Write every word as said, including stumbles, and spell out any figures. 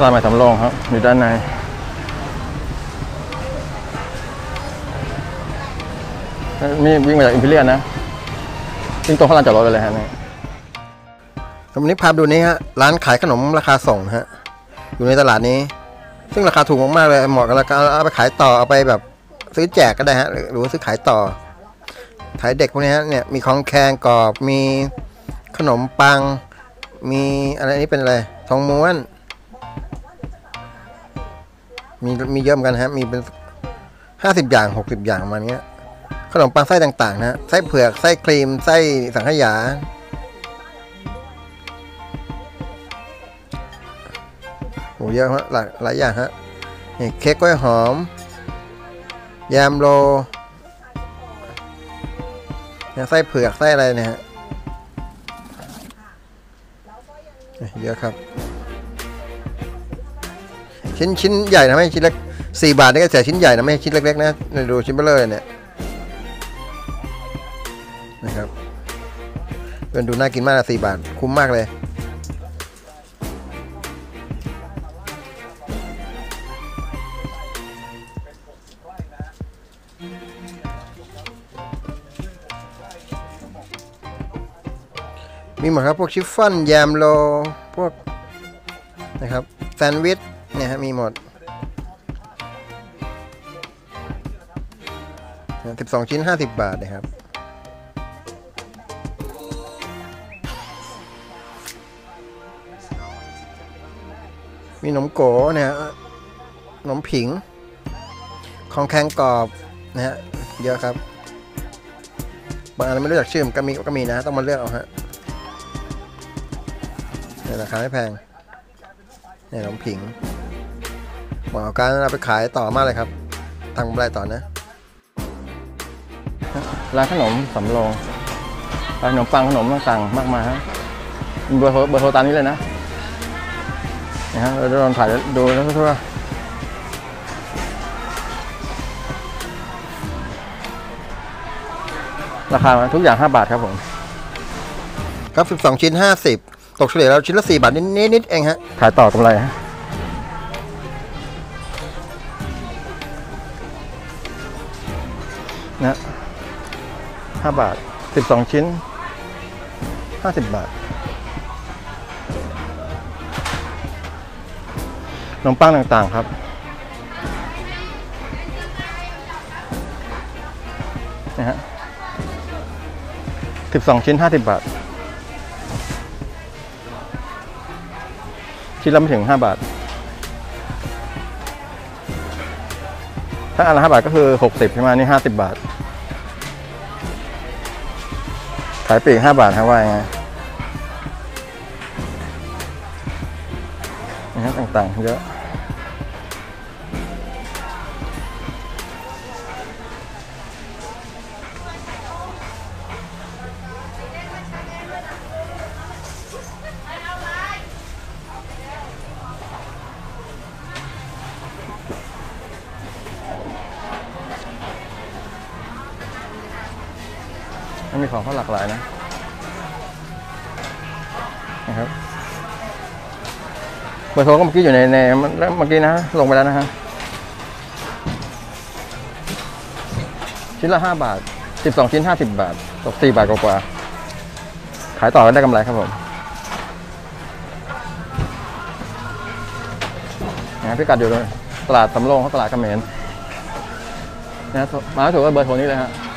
ลาดใหม่สำโรงครับอยู่ด้านในนี่วิ่งมาจากอิมพีเรียลนะวิ่งตรงข้างลานจอดรถเลยฮะนี่วันนี้พาดูนี้ฮะร้านขายขนมราคาส่งฮะอยู่ในตลาดนี้ซึ่งราคาถูกมากๆเลยเหมาะกับราคาเอาไปขายต่อเอาไปแบบซื้อแจกก็ได้ฮะหรือว่าซื้อขายต่อขายเด็กพวกนี้ฮะเนี่ยมีของแคงกรอบมีขนมปังมีอะไรนี้เป็นอะไรทองม้วนมีมีเยอะเหมือนกันฮะมีเป็นห้าสิบอย่างหกสิบอย่างประมาณนี้ขนมปังไส้ต่างๆนะไส้เผือกไส้ครีมไส้สังขยาโอ้เยอะฮะหลายหลายอย่างฮะนี่เค้กกล้วยหอมยามโลไส้เผือกไส้อะไรเนี่ยฮะเยอะครับชิ้นชิ้นใหญ่นะไม่ชิ้นเล็กสี่บาทนี่ก็แต่ชิ้นใหญ่นะไม่ใช่ชิ้นเล็กๆนะดูชิ้นเบลอเนี่ยนะครับเป็นดูน่ากินมากนะสี่บาทคุ้มมากเลยมีหมดครับพวกชิฟฟ่อนแยมโลพวกนะครับแซนด์วิชเนี่ยฮะมีหมดสิบสองชิ้นห้าสิบบาทนะครับมีขนมโก๋เนี่ยขนมผิงของแข็งกรอบนะฮะเยอะครับบางอันไม่รู้จักชื่อก็มีก็มีนะต้องมาเลือกเอาฮะราคาไม่แพงเนี่ยขนมผิงเหมาะกับการเอาไปขายต่อมากเลยครับทำกำไรต่อนะร้านขนมสำโรงร้านขนมปังขนมต่างๆมากมายฮะเบอร์โทรเบอร์โทรตามนี้เลยนะนะฮะเราลองถ่ายดูแล้วทั่วราคาทุกอย่างห้าบาทครับผมครับสิบสองชิ้นห้าสิบตกเฉลี่ยแล้วชิ้นละสี่บาทนิดๆเองฮะขายต่อกำไรฮะนะห้าบาทสิบสองชิ้นห้าสิบบาทขนมปังต่างๆครับนะฮะสิบสองชิ้นห้าสิบบาทชิ้นละไม่ถึงห้าบาทถ้าอันละห้าบาทก็คือหกสิบใช่ไหมนี่ห้าสิบบาทขายปลีกห้าบาทฮะว่าไงนะฮะต่างๆเยอะมันมีของเขาหลากหลายนะนะครับเบอร์โทรก็เมื่อกี้อยู่ในในเมื่อกี้นะลงไปแล้วนะฮะชิ้นละห้าบาทสิบสองชิ้นห้าสิบบาทตกสี่บาทกว่าขายต่อก็ได้กำไรครับผมนะพิกัดอยู่ตลาดสำโรงตลาดเขมรนะมาถูกก็เบอร์โทรนี้เลยฮะ